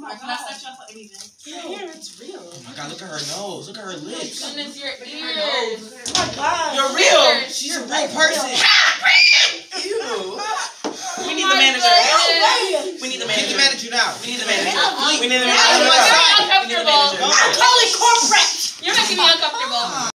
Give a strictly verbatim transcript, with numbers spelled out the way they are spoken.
my god. Can I set you up for anything? Your hair, it's real. Oh my god, look at her nose. Look at her lips. Goodness, your Look at ears. her nose. Oh my god. You're real. Ears. She's a real person. Ew. We need the manager. way. We need the We need the manager. manager now. We need the manager. We need the You're manager. You're making me We need the uncomfortable. manager. I'm totally corporate. You're making me uncomfortable.